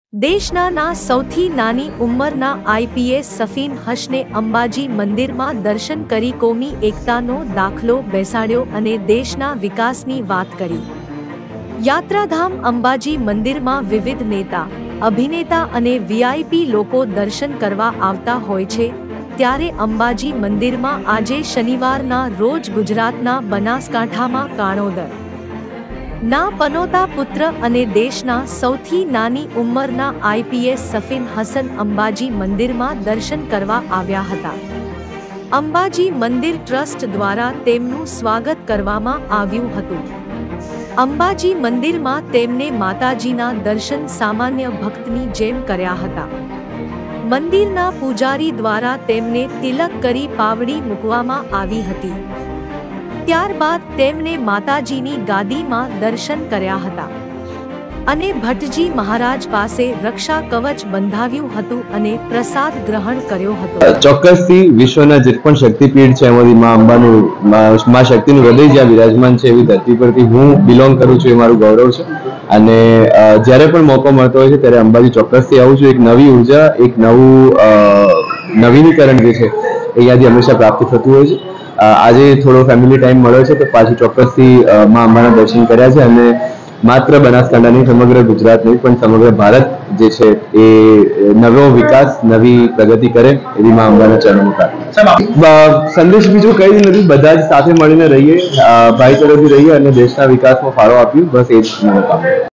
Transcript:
દેશના સૌથી નાની ઉંમરના આઈપીએસ સફીન હસને અંબાજી મંદિરમાં દર્શન કરી કોમી એકતાનો દાખલો બેસાડ્યો અને દેશના વિકાસની વાત કરી। યાત્રાધામ અંબાજી મંદિરમાં વિવિધ નેતા, અભિનેતા અને વીઆઈપી લોકો દર્શન કરવા આવતા હોય છે, ત્યારે અંબાજી મંદિરમાં આજે શનિવારના રોજ ગુજરાતના બનાસકાંઠામાં કાણોદર ના પનોતા પુત્ર અને દેશના સૌથી નાની ઉંમરના આઈપીએસ સફીન હસન અંબાજી મંદિરમાં દર્શન કરવા આવ્યા હતા। અંબાજી મંદિર ટ્રસ્ટ દ્વારા તેમનું સ્વાગત કરવામાં આવ્યું હતું। અંબાજી મંદિરમાં તેમને માતાજીના દર્શન સામાન્ય ભક્તની જેમ કર્યા હતા। મંદિરના પૂજારી દ્વારા તેમને તિલક કરી પાવડી મૂકવામાં આવી હતી। ત્યારબાદ તેમને માતાજીની ગાદીમાં દર્શન કર્યા હતા અને ભટ્ટજી મહારાજ પાસે રક્ષા કવચ બંધાવ્યું હતું અને પ્રસાદ ગ્રહણ કર્યો હતો। ચોક્કસથી વિશ્વના જે પણ શક્તિપીઠ છે એમાંથી માં અંબાનું માં શક્તિનું હૃદય જ્યાં વિરાજમાન છે એવી ધરતી પરથી હું બિલોંગ કરું છું, એ મારું ગૌરવ છે। અને જ્યારે પણ મોકો મળતો હોય છે ત્યારે અંબાજી ચોક્કસથી આવું છું। એક નવી ઉર્જા, એક નવું નવીનીકરણ જે છે એ અહીંયાથી હંમેશા પ્રાપ્ત થતું હોય છે। આજે થોડો ફેમિલી ટાઈમ મળ્યો છે તો પાછું ચોક્કસથી માં અંબાના દર્શન કર્યા છે અને માત્ર બનાસકાંઠાની સમગ્ર ગુજરાત નહીં પણ સમગ્ર ભારત જે છે એ નવો વિકાસ, નવી પ્રગતિ કરે એવી માં અંબાના ચરણોમાં પ્રાર્થના। સંદેશ બીજું કંઈ નથી, બધા જ સાથે મળીને રહીએ, ભાઈચારાથી રહીએ અને દેશના વિકાસમાં ફાળો આપ્યું, બસ એ જ મારું કામ।